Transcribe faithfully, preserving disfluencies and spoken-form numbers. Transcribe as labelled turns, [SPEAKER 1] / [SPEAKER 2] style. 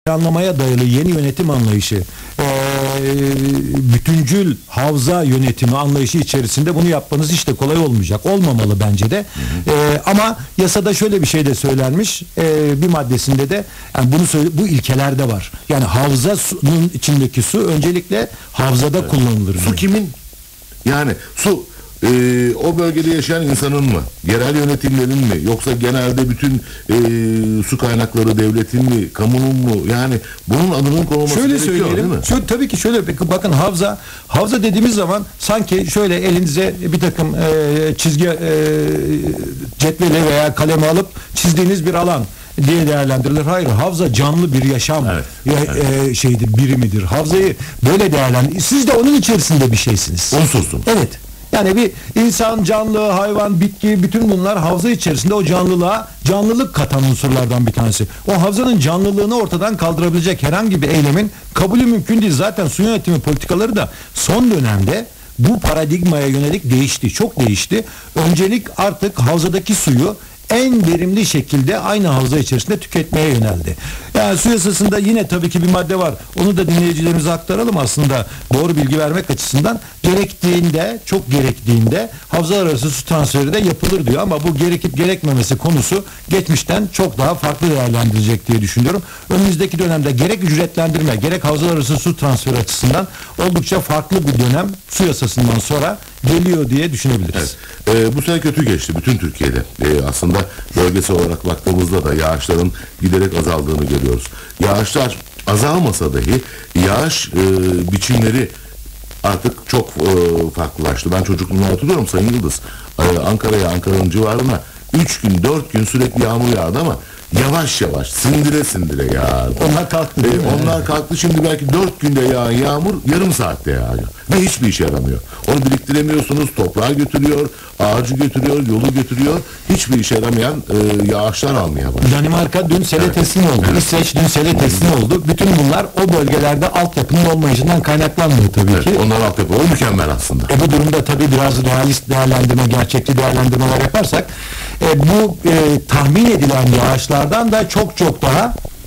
[SPEAKER 1] planlamaya dayalı yeni yönetim anlayışı, e, bütüncül havza yönetimi anlayışı içerisinde bunu yapmanız hiç de kolay olmayacak. Olmamalı bence de. Hı hı. E, ama yasada şöyle bir şey de söylenmiş. E, bir maddesinde de yani bunu söyle, bu ilkelerde var. Yani havzanın içindeki su öncelikle havzada evet. kullanılır.
[SPEAKER 2] Su kimin? Yani su e, o bölgede yaşayan insanın mı? Yerel yönetimlerin mi? Yoksa genelde bütün e, su kaynakları devletin mi? Kamunun mu? Yani bunun adının konulması
[SPEAKER 1] şöyle
[SPEAKER 2] gerekiyor
[SPEAKER 1] söyleyelim,
[SPEAKER 2] değil mi?
[SPEAKER 1] Şöyle, tabii ki şöyle bakın havza havza dediğimiz zaman sanki şöyle elinize bir takım e, çizgi e, cetveli veya kalemi alıp çizdiğiniz bir alan diye değerlendirilir. Hayır, havza canlı bir yaşam evet, ya, evet. E, şeydir, birimidir. Havzayı böyle değerlendir. Siz de onun içerisinde bir şeysiniz.
[SPEAKER 2] Unsursun.
[SPEAKER 1] Evet. Yani bir insan, canlı, hayvan, bitki, bütün bunlar havza içerisinde o canlılığa canlılık katan unsurlardan bir tanesi. O havzanın canlılığını ortadan kaldırabilecek herhangi bir eylemin kabulü mümkün değil. Zaten su yönetimi politikaları da son dönemde bu paradigmaya yönelik değişti. Çok değişti. Öncelik artık havzadaki suyu en verimli şekilde aynı havza içerisinde tüketmeye yöneldi. Yani su yasasında yine tabii ki bir madde var. Onu da dinleyicilerimize aktaralım aslında doğru bilgi vermek açısından. Gerektiğinde, çok gerektiğinde havzalar arası su transferi de yapılır diyor ama bu gerekip gerekmemesi konusu geçmişten çok daha farklı değerlendirilecek diye düşünüyorum. Önümüzdeki dönemde gerek ücretlendirme, gerek havzalar arası su transferi açısından oldukça farklı bir dönem su yasasından sonra geliyor diye düşünebiliriz.
[SPEAKER 2] Evet. Ee, bu sene kötü geçti bütün Türkiye'de. Ee, aslında bölgesel olarak baktığımızda da yağışların giderek azaldığını görüyoruz. Yağışlar azalmasa dahi yağış e, biçimleri artık çok e, farklılaştı. Ben çocukluğumda hatırlıyorum Sayın Yıldız. E, Ankara'ya, Ankara'nın civarına üç gün, dört gün sürekli yağmur yağdı ama yavaş yavaş, sindire sindire yağdı.
[SPEAKER 1] Onlar kalktı.
[SPEAKER 2] Ee, onlar kalktı. Şimdi belki dört günde yağan yağmur yarım saatte yağıyor. Ve hiçbir işe yaramıyor. Onu biriktiremiyorsunuz. Toprağı götürüyor, ağacı götürüyor, yolu götürüyor. Hiçbir işe yaramayan e, yağışlar almaya başlıyor.
[SPEAKER 1] Danimarka dün sele evet. teslim oldu. Evet. İsveç dün sele teslim oldu. Bütün bunlar o bölgelerde altyapının olmayışından kaynaklanmıyor tabii evet, ki.
[SPEAKER 2] Onlar altyapıları mükemmel aslında.
[SPEAKER 1] E, bu durumda tabii biraz realist değerlendirme, gerçekçi değerlendirmeler yaparsak e, bu e, tahmin edilen yağışlardan da çok çok daha